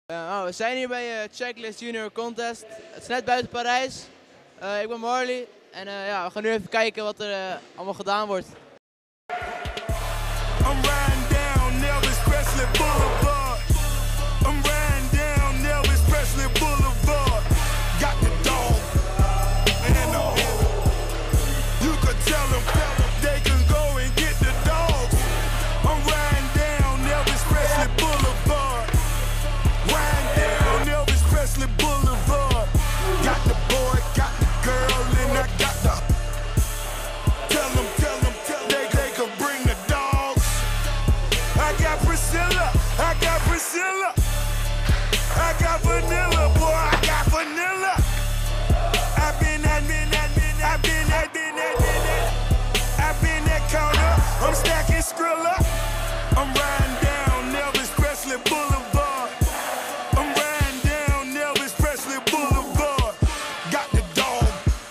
We zijn hier bij Checklist Junior Contest. Het is net buiten Parijs. Ik ben Marley en ja, we gaan nu even kijken wat er allemaal gedaan wordt. I'm riding down Elvis Presley Boulevard. I'm riding down Elvis Presley Boulevard. Got the dog and you could tell them they can go and get the dogs. I'm riding down Elvis Presley Boulevard. Riding down Elvis Presley Boulevard. Got the boy, got the girl, and I got the. Tell them they can bring the dogs. I got Priscilla, I got Priscilla. I got vanilla, boy, I got vanilla. I've been that counter. I'm stacking Skrilla. I'm riding down Elvis Presley Boulevard. I'm riding down Elvis Presley Boulevard. Got the dog.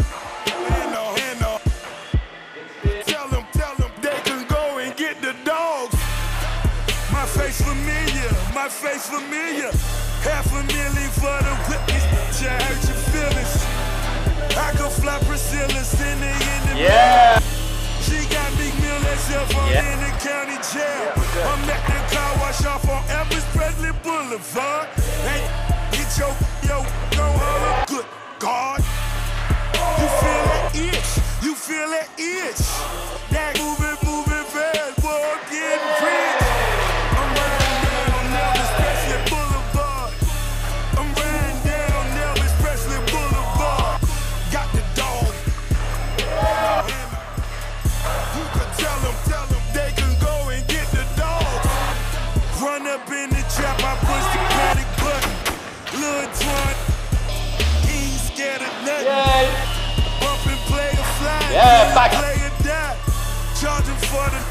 Tell them they can go and get the dogs. My face familiar. $500,000 for the whip. You hurt your feelings. I could fly Priscilla, send her in the yeah. She got Big Mill herself on in the county jail. I'm at the car wash off on Elvis Presley Boulevard. Hey, get your go on, good God. You feel that itch? You feel that itch? That moving fast, boy, I'm getting rich. I'm riding down Elvis Presley Boulevard. I'm riding down Elvis Presley Boulevard. Got the dog. You can tell them they can go and get the dogs. Run up in the trap, I push the panic button. Lil' Twan, he ain't scared of nothing. Yeah. Bump and play a fly, yeah, back. Play a die. Charging for the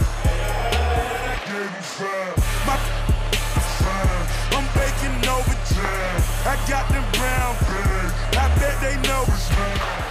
I'm baking over. I got them brown. I bet they know.